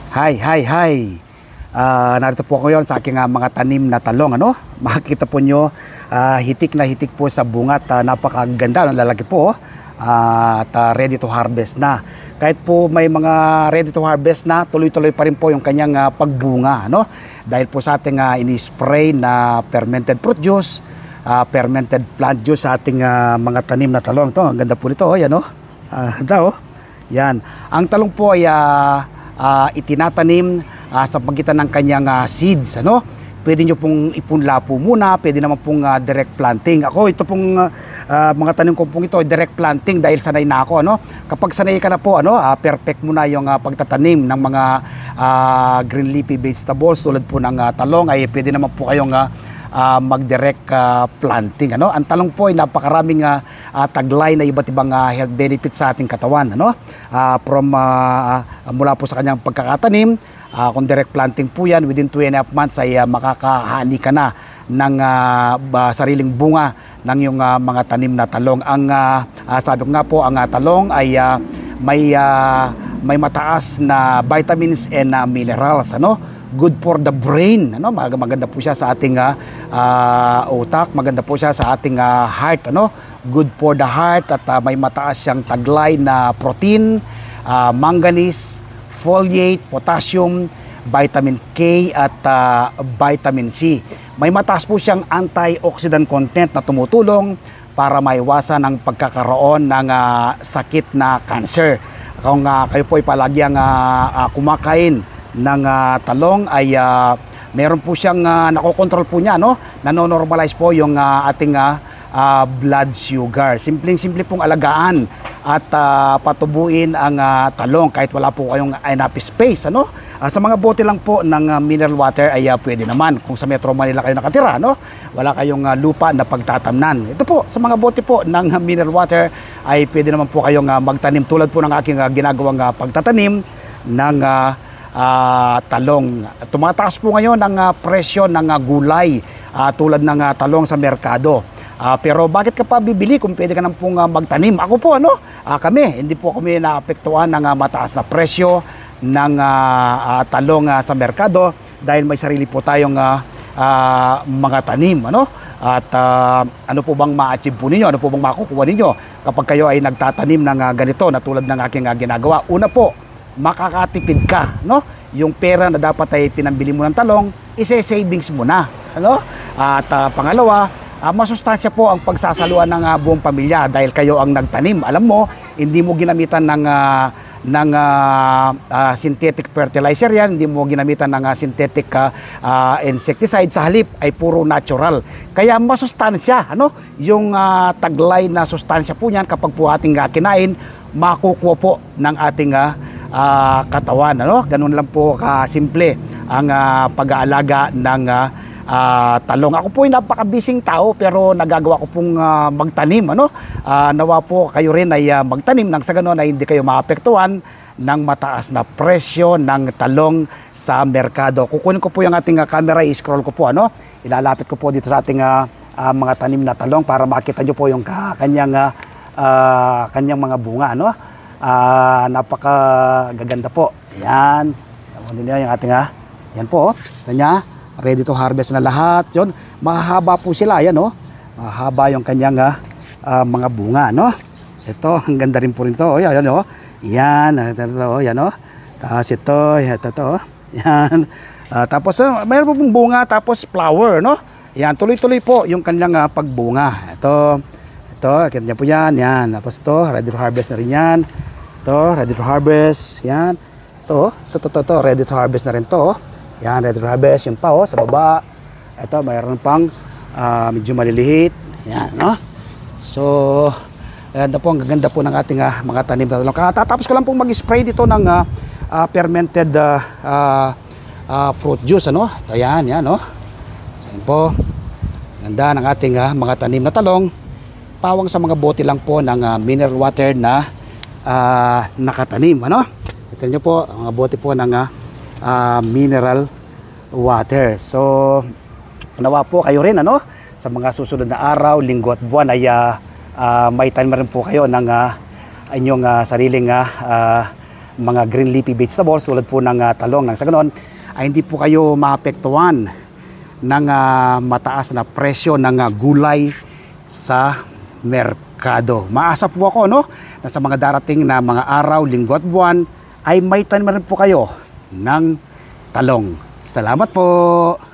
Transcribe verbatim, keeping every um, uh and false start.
Hi, hi, hi. Uh, narito po ko ngayon sa aking uh, mga tanim na talong. Ano? Makikita po nyo, uh, hitik na hitik po sa bunga at uh, napakaganda ng lalaki po. Uh, at uh, ready to harvest na. Kahit po may mga ready to harvest na, tuloy-tuloy pa rin po yung kanyang uh, pagbunga. Ano? Dahil po sa ating uh, ini-spray na fermented fruit juice, uh, fermented plant juice sa ating uh, mga tanim na talong. Ito, ang ganda po nito. Oh, yan, oh. Uh, ganda, oh. Yan. Ang talong po ay uh, uh, itinatanim uh, sa pagitan ng kanyang uh, seeds. Ano? Pwede nyo pong ipunla po muna, pwede naman pong uh, direct planting. Ako, ito pong uh, uh, mga tanim ko pong ito, direct planting dahil sanay na ako. Ano? Kapag sanay ka na po, ano, uh, perfect mo na yung uh, pagtatanim ng mga uh, green leafy vegetables tulad po ng uh, talong, ay pwede naman po kayong uh, Uh, mag-direct uh, planting. Ano? Ang talong po ay napakaraming uh, uh, taglay na iba't ibang uh, health benefits sa ating katawan. Ano? Uh, from uh, uh, mula po sa kanyang pagkakatanim, uh, kung direct planting po yan, within two and a half months ay uh, makakahani ka na ng uh, uh, sariling bunga ng yung uh, mga tanim na talong. Ang uh, uh, sabi ko nga po, ang uh, talong ay uh, may, uh, may mataas na vitamins and uh, minerals. Ano? Good for the brain, ano? Maganda po siya sa ating uh, uh, utak, maganda po siya sa ating uh, heart, ano? Good for the heart at uh, may mataas siyang taglay na protein, uh, manganese, folate, potassium, vitamin K at uh, vitamin C. May mataas po siyang antioxidant content na tumutulong para maiwasan ang pagkakaroon ng uh, sakit na cancer. Kung uh, kayo po ay palagi ang uh, uh, kumakain ng uh, talong ay uh, meron po siyang uh, nakokontrol po niya, no? Nanonormalize po yung uh, ating uh, uh, blood sugar. Simpleng-simple pong alagaan at uh, patubuin ang uh, talong kahit wala po kayong enough space, ano? Uh, sa mga bote lang po ng uh, mineral water ay uh, pwede naman kung sa Metro Manila kayo nakatira, no? Wala kayong uh, lupa na pagtatamnan. Ito po, sa mga bote po ng uh, mineral water ay pwede naman po kayong uh, magtanim tulad po ng aking uh, ginagawang uh, pagtatanim ng uh, Uh, talong. Tumataas po ngayon ang uh, presyo ng uh, gulay uh, tulad ng uh, talong sa merkado. Uh, pero bakit ka pa bibili kung pwede ka nang pong uh, magtanim? Ako po, ano? Uh, kami, hindi po kami naapektuhan ng uh, mataas na presyo ng uh, uh, talong uh, sa merkado dahil may sarili po tayong uh, uh, mga tanim, ano? At uh, ano po bang ma-achieve po ninyo? Ano po bang makukuha ninyo kapag kayo ay nagtatanim ng uh, ganito na tulad ng aking uh, ginagawa? Una po, makakatipid ka, no? Yung pera na dapat ay pinambili mo ng talong, ise-savings mo na, ano? At uh, pangalawa, uh, masustansya po ang pagsasaluan ng uh, buong pamilya dahil kayo ang nagtanim. Alam mo, hindi mo ginamitan ng uh, ng uh, uh, synthetic fertilizer yan, hindi mo ginamitan ng uh, synthetic uh, uh, insecticide, sa halip ay puro natural. Kaya masustansya, ano? Yung uh, taglay na sustansya po niyan kapag po ating uh, kinain, makukuha po ng ating uh, Uh, katawan, ano? Ganun lang po kasimple ang uh, pag-aalaga ng uh, uh, talong. Ako po ay napakabising tao pero nagagawa ko pong uh, magtanim, ano? Uh, nawa po kayo rin ay uh, magtanim nang sa ganun ay hindi kayo maapektuhan ng mataas na presyo ng talong sa merkado. Kukunin ko po yung ating uh, camera, i-scroll ko po, ano? Ilalapit ko po dito sa ating uh, uh, mga tanim na talong para makita nyo po yung kanyang uh, uh, kanyang mga bunga, ano? Uh, napakagaganda po. Yan. Tawagin niyo yung ating ha. Yan po. Ito niya. Ready to harvest na lahat. Yun. Mahaba po sila. Yan o. Oh. Mahaba yung kanyang uh, mga bunga. No? Ito. Ang ganda rin po rin ito. Oh, yan o. Oh. Yan. Ito, oh, yan o. Oh. Tapos ito. Ito. Ito. Oh. Yan. Uh, tapos uh, mayroon po pong bunga. Tapos flower. No? Yan. Tuloy-tuloy po yung kanyang uh, pagbunga. Ito. Ito. Kanya po yan. Yan. Tapos ito. Ready to harvest na rin yan. Ito, ready to harvest. Yan. Ito, ito, ito, ito, ito, ready to harvest na rin to. Yan, ready to harvest. Yung pa, oh, sa baba. Ito, mayroon pang uh, medyo maliliit. Yan, no? So, ganda po, ang gaganda po ng ating uh, mga tanim na talong. Tatapos ko lang pong mag-spray dito ng uh, uh, fermented uh, uh, uh, fruit juice, ano? Ito, yan, yan, no? So, yan po. Ganda ng ating uh, mga tanim na talong. Pawang sa mga bote lang po ng uh, mineral water na Uh, nakatanim, ano? Ito nyo po, mga bote po ng uh, mineral water. So, nawa po kayo rin, ano? Sa mga susunod na araw, linggo at buwan ay uh, uh, may time rin po kayo ng uh, inyong uh, sariling uh, uh, mga green leafy vegetables tulad po ng uh, talong. Nang sa ganon ay hindi po kayo maapektuhan ng uh, mataas na presyo ng uh, gulay sa merkado. Maasa po ako, no, na sa mga darating na mga araw, linggo at buwan ay may tanim rin po kayo ng talong. Salamat po!